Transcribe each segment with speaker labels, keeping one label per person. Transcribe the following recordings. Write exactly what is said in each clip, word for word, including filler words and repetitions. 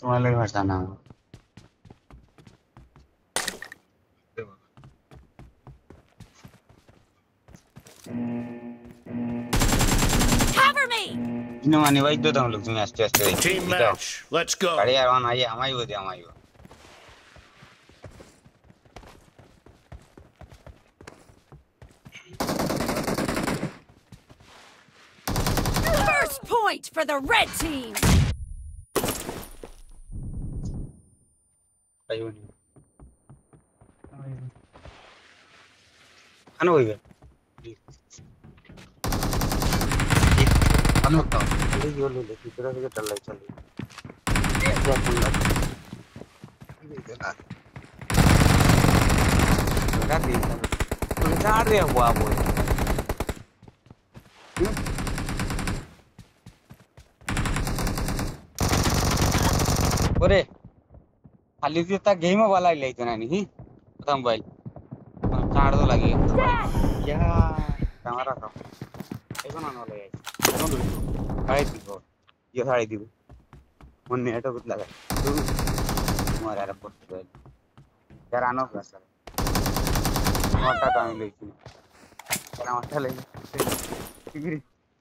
Speaker 1: तुम्हारे लिए हटाना
Speaker 2: Cover me.
Speaker 1: ino mane wai do dam log tumi aste aste
Speaker 3: Team match. Let's go.
Speaker 1: gari ar on ai amai bodi amai bo
Speaker 2: First point for the red team.
Speaker 1: ayo ni ano hoibe ano to le yo le le kitara ke tallai chali ya kunna ga di to जा रे हुआ वो ओरे खाली ता game वाला ले तना नहीं पता मोबाइल चार तो लगे क्या कैमरा का एगो ना न लगे साड़ी दिबो ये साड़ी दिबो मन नेट कुछ लगा मारे यार पोस्ट कर यार आनो का सर मोटा टाइम ले छी यार मोटा ले किगरी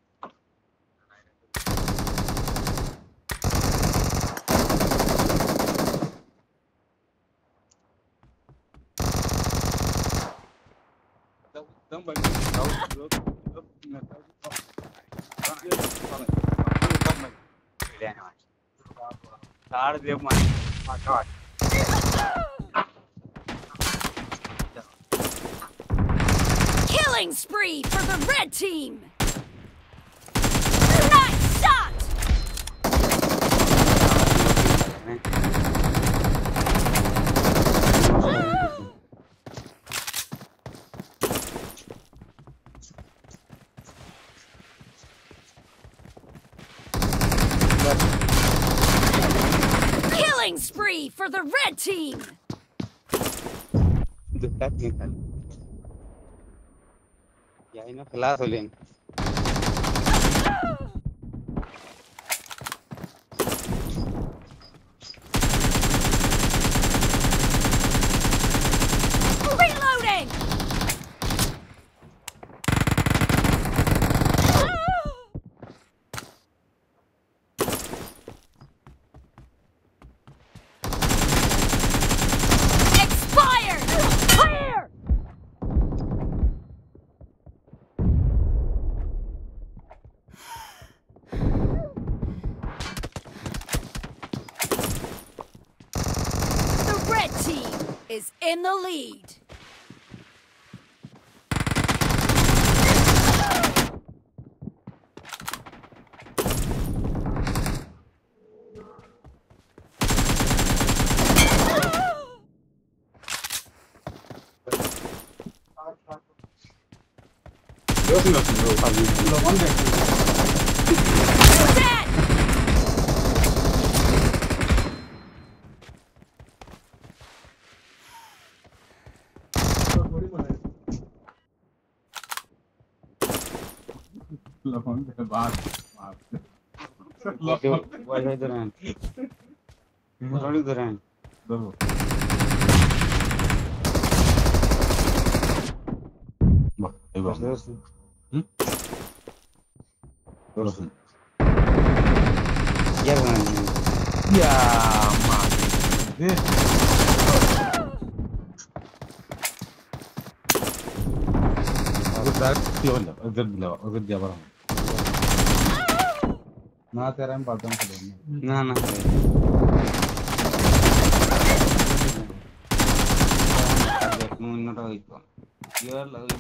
Speaker 1: Somebody out look up in the
Speaker 2: Killing spree for the red team. Nice shot. Killing spree for the red team.
Speaker 1: Ya ini kelas oleh.
Speaker 2: Reloading. Expired. Clear. The red team is in the lead. Dead.
Speaker 1: Wajah duran, duran. Terus, hmm? Terus. Ya kan? Ya mati. Aku tak tahu lah. Agar bila, agar dia barang. ना तेरा हम बातों को देंगे ना ना मुन्नोटा होइतो यार लगे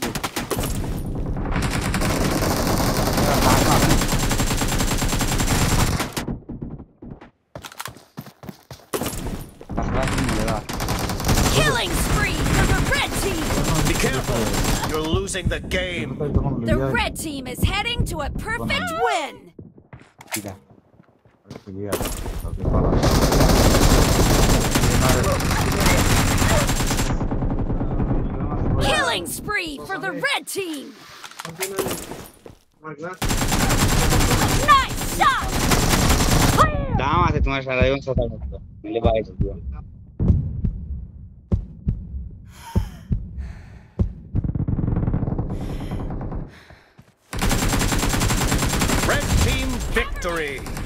Speaker 2: Killing spree for the red team.
Speaker 3: Be careful. You're losing the game.
Speaker 2: The red team is heading to a perfect win.
Speaker 1: Tidak.
Speaker 2: Killing spree for the red team. Nice shot. Clear.
Speaker 1: দাম আছে তোমার সারা জীবন সকাল মতো মিলে বাইশ দিও
Speaker 3: Red team victory.